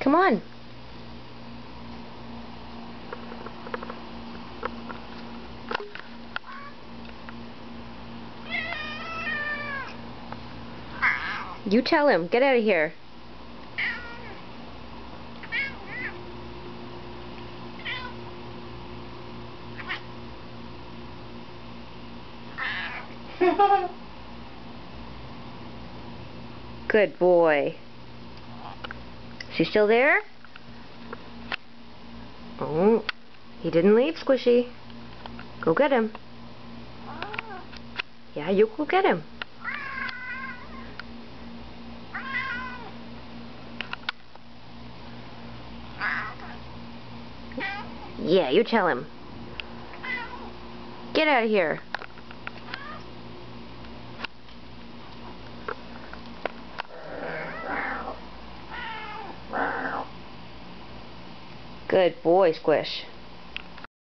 Come on. You tell him. Get out of here. Good boy. Is he still there? Oh, he didn't leave, Squishy. Go get him. Yeah, you go get him. Yeah, you tell him. Get out of here. Good boy, Squish.